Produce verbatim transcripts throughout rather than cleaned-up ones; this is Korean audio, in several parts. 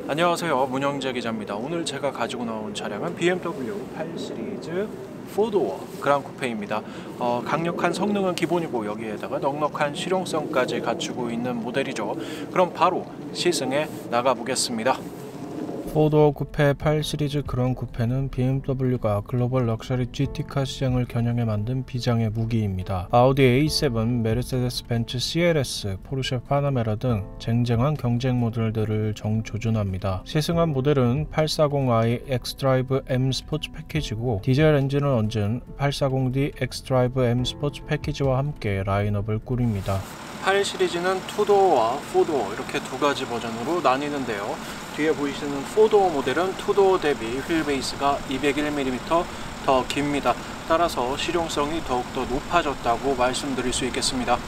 안녕하세요, 문영재 기자입니다. 오늘 제가 가지고 나온 차량은 비엠더블유 팔 시리즈 포도어 그랑쿠페입니다. 어, 강력한 성능은 기본이고 여기에다가 넉넉한 실용성까지 갖추고 있는 모델이죠. 그럼 바로 시승에 나가보겠습니다. 포도어 쿠페 팔 시리즈 그랑쿠페는 비엠더블유가 글로벌 럭셔리 지티카 시장을 겨냥해 만든 비장의 무기입니다. 아우디 에이 세븐, 메르세데스 벤츠 씨엘에스, 포르쉐 파나메라 등 쟁쟁한 경쟁 모델들을 정조준합니다. 시승한 모델은 팔백사십 아이 엑스드라이브 M 스포츠 패키지고 디젤 엔진을 얹은 팔백사십 디 엑스드라이브 M 스포츠 패키지와 함께 라인업을 꾸립니다. 팔 시리즈는 투도어와 포도어 이렇게 두 가지 버전으로 나뉘는데요. 뒤에 보이시는 포도어 모델은 투도어 대비 휠 베이스가 이백일 밀리미터 더 깁니다. 따라서 실용성이 더욱더 높아졌다고 말씀드릴 수 있겠습니다.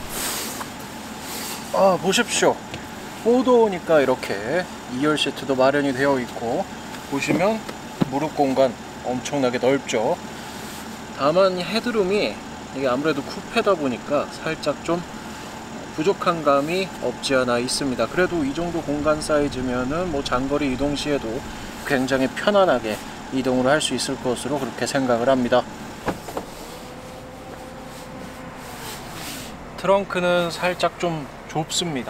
아, 보십시오. 포도어니까 이렇게 이열 시트도 마련이 되어 있고, 보시면 무릎 공간 엄청나게 넓죠. 다만 헤드룸이 이게 아무래도 쿠페다 보니까 살짝 좀 부족한 감이 없지 않아 있습니다. 그래도 이 정도 공간 사이즈면은 뭐 장거리 이동 시에도 굉장히 편안하게 이동을 할 수 있을 것으로 그렇게 생각을 합니다. 트렁크는 살짝 좀 좁습니다.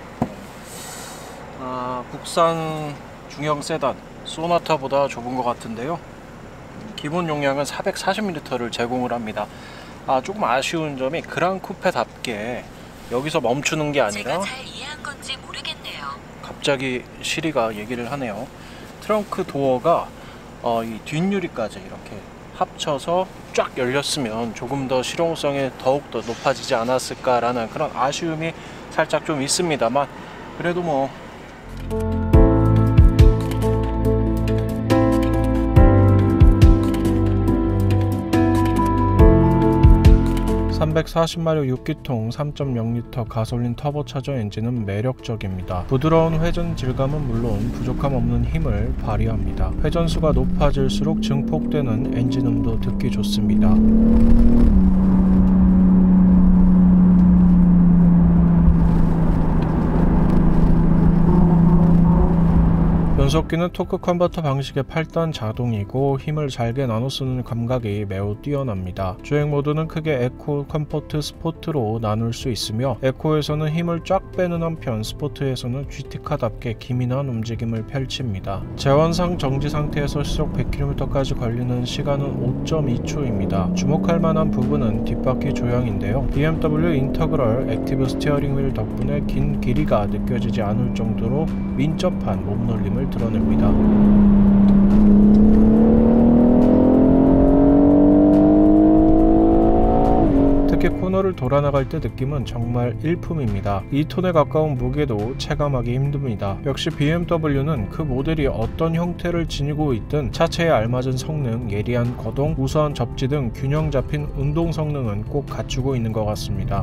아, 국산 중형 세단 소나타보다 좁은 것 같은데요. 기본 용량은 사백사십 밀리리터를 제공을 합니다. 아, 조금 아쉬운 점이 그랑쿠페답게 여기서 멈추는 게 아니라 제가 잘 이해한 건지 모르겠네요. 갑자기 시리가 얘기를 하네요. 트렁크 도어가 어, 이 뒷유리까지 이렇게 합쳐서 쫙 열렸으면 조금 더 실용성이 더욱더 높아지지 않았을까라는 그런 아쉬움이 살짝 좀 있습니다만, 그래도 뭐 삼백사십 마력 육 기통 삼 점 영 리터 가솔린 터보차저 엔진은 매력적입니다. 부드러운 회전 질감은 물론 부족함 없는 힘을 발휘합니다. 회전수가 높아질수록 증폭되는 엔진음도 듣기 좋습니다. 변속기는 토크 컨버터 방식의 팔 단 자동이고 힘을 잘게 나눠 쓰는 감각이 매우 뛰어납니다. 주행 모드는 크게 에코, 컴포트, 스포트로 나눌 수 있으며 에코에서는 힘을 쫙 빼는 한편 스포트에서는 지티카답게 기민한 움직임을 펼칩니다. 제원상 정지 상태에서 시속 백 킬로미터까지 걸리는 시간은 오 점 이 초입니다. 주목할 만한 부분은 뒷바퀴 조향인데요. 비엠더블유 인터그럴 액티브 스티어링 휠 덕분에 긴 길이가 느껴지지 않을 정도로 민첩한 몸놀림을 드러냅니다. 특히 코너를 돌아 나갈 때 느낌은 정말 일품입니다. 이 톤에 가까운 무게도 체감하기 힘듭니다. 역시 비엠더블유는 그 모델이 어떤 형태를 지니고 있든 차체에 알맞은 성능, 예리한 거동, 우수한 접지 등 균형 잡힌 운동 성능은 꼭 갖추고 있는 것 같습니다.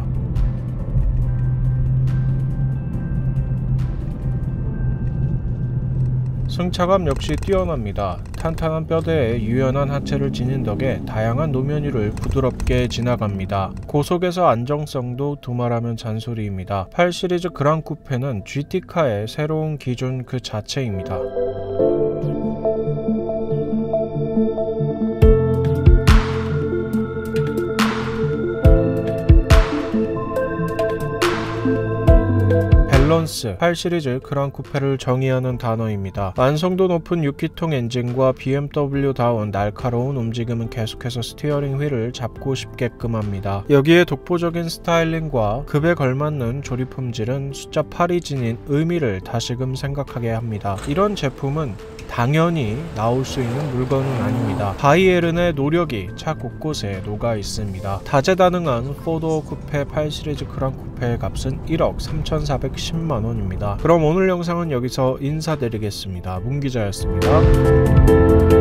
승차감 역시 뛰어납니다. 탄탄한 뼈대에 유연한 하체를 지닌 덕에 다양한 노면 위를 부드럽게 지나갑니다. 고속에서 안정성도 두말하면 잔소리입니다. 팔 시리즈 그랑쿠페는 지티카의 새로운 기준 그 자체입니다. 밸런스, 팔 시리즈 그랑쿠페를 정의하는 단어입니다. 완성도 높은 육 기통 엔진과 비엠더블유다운 날카로운 움직임은 계속해서 스티어링 휠을 잡고 싶게끔 합니다. 여기에 독보적인 스타일링과 급에 걸맞는 조립 품질은 숫자 팔이 지닌 의미를 다시금 생각하게 합니다. 이런 제품은 당연히 나올 수 있는 물건은 아닙니다. 바이에른의 노력이 차 곳곳에 녹아 있습니다. 다재다능한 포도어 쿠페 팔 시리즈 그랑쿠페의 값은 일억 삼천사백십만 원입니다. 그럼 오늘 영상은 여기서 인사드리겠습니다. 문기자였습니다.